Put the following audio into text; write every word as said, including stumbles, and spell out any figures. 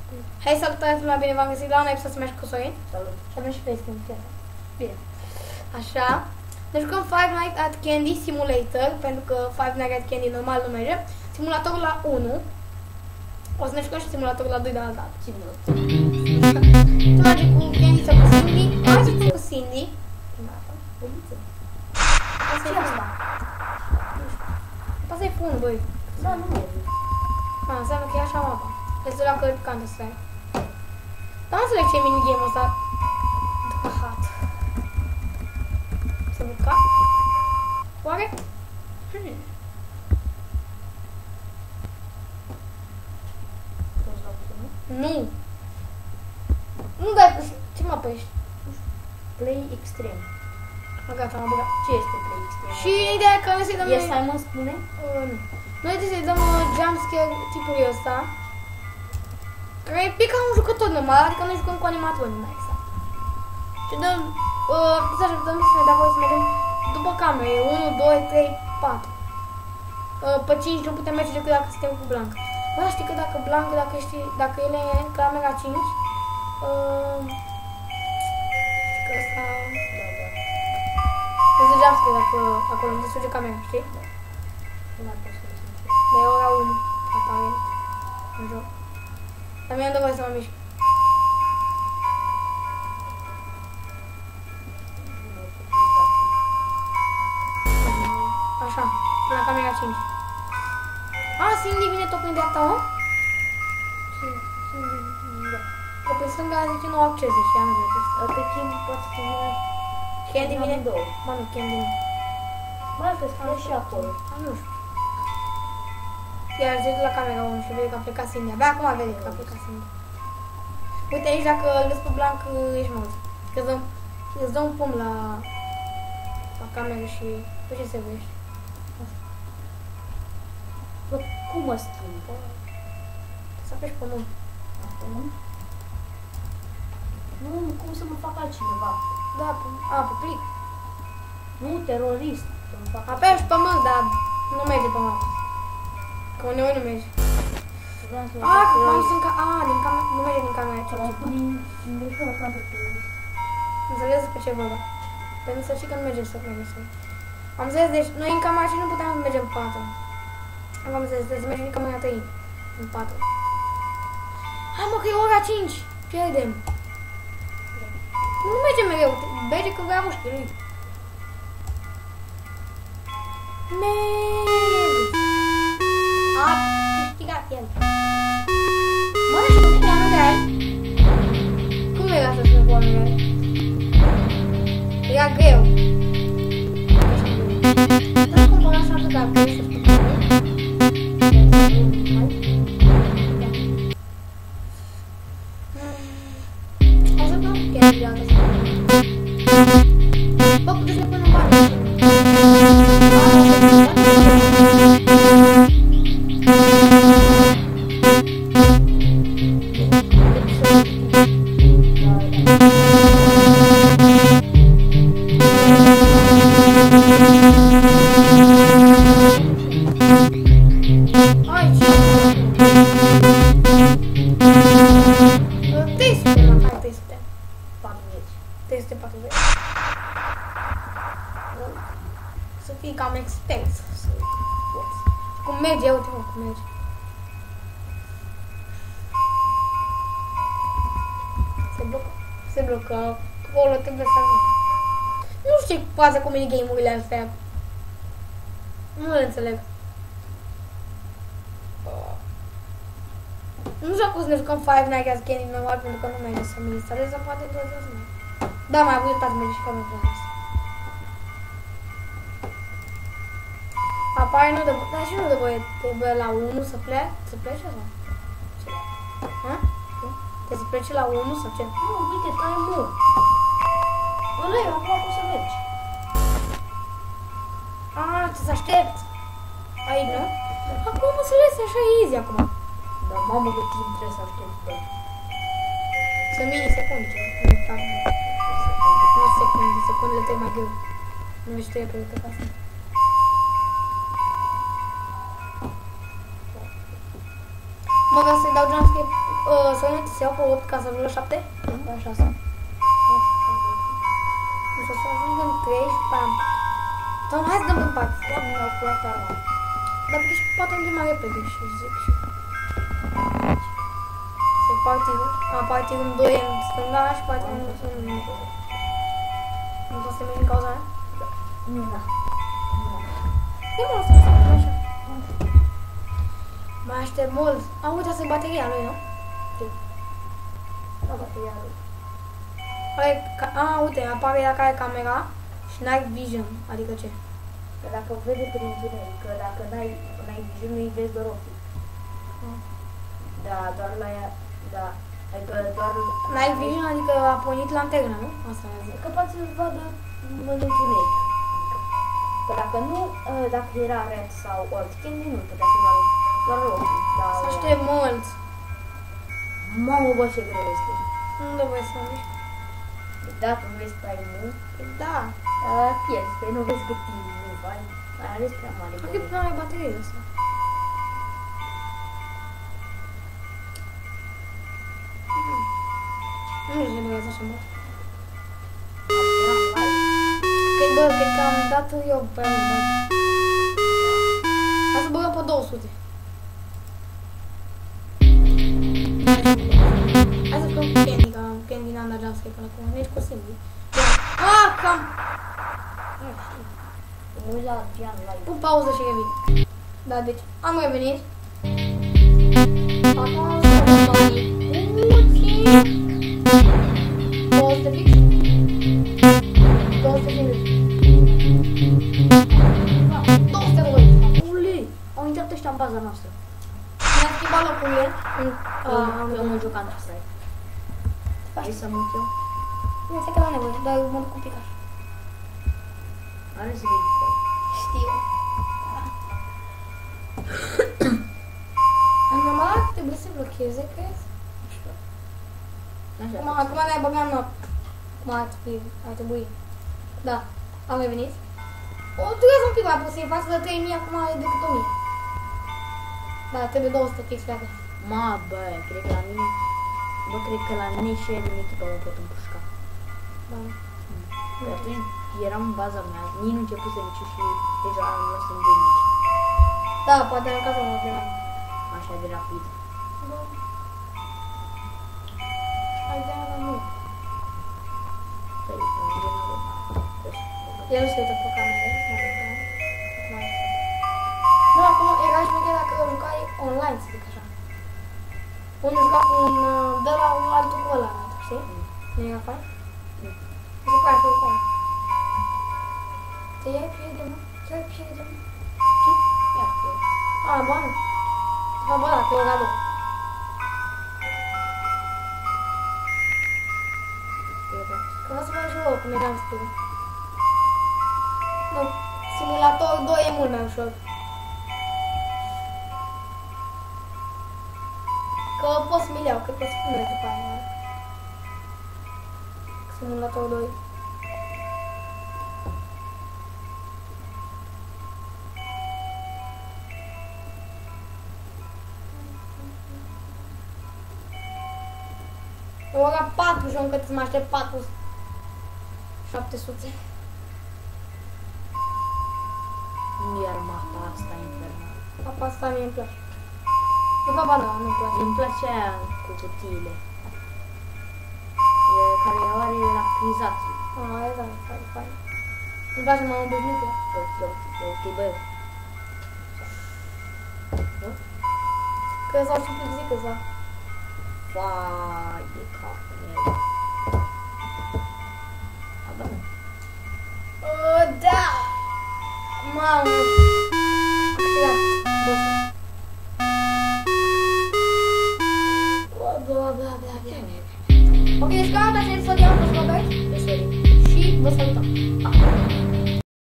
Hai salutați, lumea, bine v-am găsit la un episod să mergi cu Sorin. Salut. Și avem și facecam, chiar. Bine. Așa. Ne jucăm Five Nights at Candy Simulator, pentru că Five Nights at Candy normal nu merge. Simulatorul la unu. O să ne jucăm și simulatorul la doi de la dată. Simulator. Ce merge cu Candy sau cu Cindy? Hai să jucăm cu Cindy. Poliță. Asta e asta. Asta e fund, băi. Da, nu merge. A, înseamnă că e așa mapa. Deci la că Counter-Strike. Dar nu înțeleg ce e minigame-ul ăsta. După hat. Se buca? Oare? Hmm. Nu. Nu dai pe... Ce mapă ești? Play Extreme. A, gata, m-am băgat. Ce este Play Extreme? Și ideea e că noi să-i dăm... E Simon spune? Uh, nu. Noi trebuie să-i dăm uh, jumpscare tipului ăsta. Care e pic ca un jucător normal, adică noi jucăm cu animatori, mai exact. Și dăm... Uh, să așteptăm să ne dea voie să mergem după camere. unu, doi, trei, patru. Uh, pe cinci nu putem merge decât dacă suntem cu Blanc. Bă, știi că dacă Blanc, dacă știi, dacă el e camera cinci, uh, știi că ăsta... Trebuie să jumpscare dacă acolo nu se suge camera, știi? Nu ar putea să se întâmple. De ora unu apare în joc. Dar mi-am dat voie să mă mișc. Așa, la camera cinci. A, Cindy vine tot prin dreapta, mă? Da. Că pe stânga zice nu accese și ea nu vede. Pe timp poate să vină... Candy vine? două. Mă, nu, Candy nu. Mă, că scrie și acolo. A, nu știu. Iar zice la camera unu și vede că a plecat Cindy. Abia acum vede că a plecat Cindy. Uite aici, dacă îl vezi pe Blanc, ești mort. Că îți dă, îți dă un pom la, la cameră și pe ce se vești. Bă, cum mă schimbă? Să apeși pe nu. Acum? Nu, cum să mă fac altcineva? Da, pe, a, pe plic. Nu, terorist. Să mă fac Apeși pe mână, dar nu merge pe mapă. Că uneori nu merge. Vreau să mă A, fac că am terorist. zis că, a, din camera, nu merge din camera Să mă cinci. pun din... din greșeală cam pe terorist. Înțeles pe ce vorba. Pentru să știi că nu merge să merge să. Am înțeles, deci noi în camera cinci nu puteam să mergem în patru. Am înțeles, trebuie să mergem în camera trei. În patru. Hai mă, că e ora cinci. Pierdem. Nu merge mereu. Merge că vrea mușchii lui. Merg. A câștigat el. Mă, și nu te-am real. Cum era să spun cu real? Era greu. Dar cum până așa atât de greu să spun cu hai să dau chiar de data asta. Bă, puteți să ne punem bani. Ai, ce? trei sute, mă, hai, trei sute. patruzeci. trei sute patruzeci. Să fii cam expert, să poți. Cum merge, uite mă, cum merge. Se blocă, se blocă, acolo trebuie să ajung. Nu știu ce poate cu minigame-urile astea. Nu le înțeleg. Nu știu cum să ne jucăm Five Nights at Candy normal pentru că nu merge să-mi instalez, dar poate doar să merge. Da, mai avut uitat, merge și ca nu vreau asta. Apare nu de voie, dar și nu de voie, trebuie la unu să plec, să plece sau? Ce? Ha? Trebuie să plece la unu sau ce? Nu, uite, time mode. Ăla e, acum poți să mergi. Ah, trebuie să aștept. Aici, nu? Acum mă înțeles, e așa easy acum. Dar mamă, de timp trebuie să aștepți, bă. Sunt minisecunde, nu fac. Nu secunde, secundele trec mai greu. Nu știu eu pe uite ca asta. Mă, ca să-i dau jumpscare, uh, să Până ți se iau pe opt ca să ajung la șapte? Da, șase. Nu știu, să ajung în trei și pe aia. Sau hai să dăm în pat. Doamne, au furat arma. Dar puteți poate merge mai repede și zic și... Se parte, a, parte în doi în stânga și parte în stânga. Nu să se merge în cauza aia? Nu, da. E mult să se merge așa. Mai aștept mult. Am uitat să bateria lui, nu? Da, bateria lui. Are, ca, a, uite, apare dacă ai camera și night vision, adică ce? Că dacă vede prin întuneric, că dacă n-ai n-ai viziune, nu-i vezi doar ochii. Ah. Da, doar la ea, da. Adică doar... Night vision, adică a pornit lanterna, nu? Asta mi-a zis. Că poate să-ți vadă în întuneric. Că dacă nu, dacă era red sau old candy, nu putea să vadă doar ochii. Dar... Să aștept mult. Mamă, bă, ce greu este. Nu trebuie să mișc. Dacă nu vezi time-ul, Da. uh, pierzi, păi nu vezi cât timp nu vai. Ai ales prea mare. Cred că nu are baterie de asta. Nu știu ce băgați așa mult. Cred, bă, cred că am dat eu prea mult bani. Hai să băgăm pe două sute. Hai să jucăm cu Candy, că Candy n-am dat jumpscare până acum. Nici cu Cindy. Ah, cam! Nu știu. Mă uit la Gian live. Pun pauză și revin. Da, deci am revenit. Acum o să dăm banii. Puțin. două sute fix. două sute cincizeci. două sute de lei. Ule, au intrat ăștia în baza noastră. Mi-a schimbat locul el. Că eu mă joc Counter-Strike. Hai să mut eu. Nu știu că la nevoie, dar eu mă duc cu picaș. Are să ridicol. Știu. În normal trebuie să blocheze, crezi? Așa. Acum, acum ne-ai băgat noapte. Cum ar fi, ar trebui. Da, am revenit. O durează un pic mai puțin, față de trei mii, acum are decât o mie. Da, trebuie două sute fix, gata. Ma, bă, cred că la mine... Bă, cred că la mine și din echipa mă pot împușca. Da. Că atunci eram în baza mea, nici nu începuse nici și deja am lăsat în doi mici. Da, poate în cazul meu de la. Așa de rapid. Da. Hai de la nu. Păi, în general, El nu se uită pe cameră. Nu, acum era șmecher dacă jucai online, să zic așa. Unde juca cu un... dă la un altul cu ăla, știi? Nu era fain? Nu. Mi se pare foarte fain. Te iei prieten, mă? Te iei prieten, mă? Ce? Ia, că... A, bă, nu. Bă, bă, da, te o gado. Că vreau să mă joc, cum eram spus. Nu, simulator doi e mult mai ușor. Că pot să mi le iau, că pot să pun după aia. Simulator doi. E ora patru și eu încă să mă aștept patru. șapte sute. Nu iar mapa asta infernală. Apa asta mie îmi place. De fapt, ba, nu, nu-mi place. Îmi place aia cu cutiile. E, care are lacrizații. Ah, e da, fain, fain. Îmi place mai obișnuită. Ok, bă. Că s-au și plictisit, că s-au. Vai de capul meu. A, da, mă. Oh, da! Mamă! Ia, bosă. Bla, bla, bla, bla, bla. Ok, deci cam asta este